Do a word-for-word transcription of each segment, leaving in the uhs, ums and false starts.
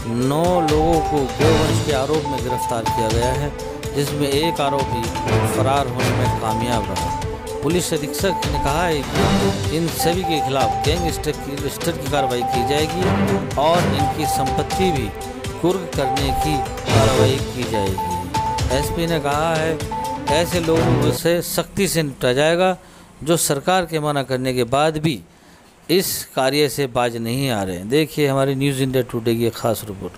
नौ लोगों को गोवंश के आरोप में गिरफ्तार किया गया है, जिसमें एक आरोपी फरार होने में कामयाब रहा। पुलिस अधीक्षक ने कहा है कि इन सभी के खिलाफ गैंगस्टर की रजिस्टर की कार्रवाई की जाएगी और इनकी संपत्ति भी कुर्क करने की कार्रवाई की जाएगी। एसपी ने कहा है ऐसे लोगों से सख्ती से निपटा जाएगा जो सरकार के मना करने के बाद भी इस कार्य से बाज नहीं आ रहे हैं। देखिए हमारी न्यूज़ इंडिया टुडे की खास रिपोर्ट।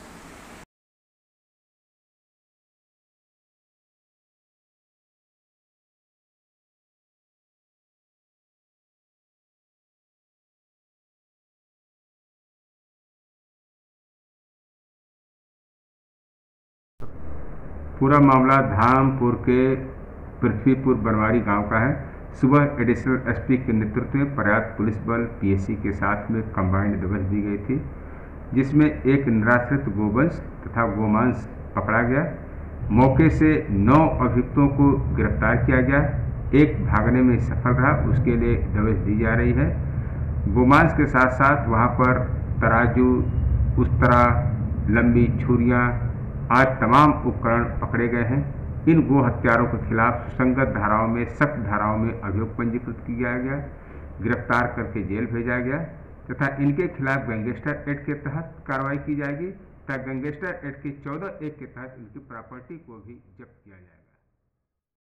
पूरा मामला धामपुर के पृथ्वीपुर बनवारी गांव का है। सुबह एडिशनल एसपी के नेतृत्व में पर्याप्त पुलिस बल पीएसी के साथ में कंबाइंड दबिश दी गई थी, जिसमें एक निराश्रित गोवंश तथा गोमांस पकड़ा गया। मौके से नौ अभियुक्तों को गिरफ्तार किया गया। एक भागने में सफल रहा, उसके लिए दबिश दी जा रही है। गोमांस के साथ साथ वहां पर तराजू, उस्तरा, लंबी छुरियां आज तमाम उपकरण पकड़े गए हैं। इन गो हत्यारों के खिलाफ सुसंगत धाराओं में सख्त धाराओं में अभियोग पंजीकृत किया गया, गिरफ्तार करके जेल भेजा गया तथा इनके खिलाफ गैंगस्टर एक्ट के तहत कार्रवाई की जाएगी तथा गैंगस्टर एक्ट के चौदह एक के तहत इनकी प्रॉपर्टी को भी जब्त किया जाएगा।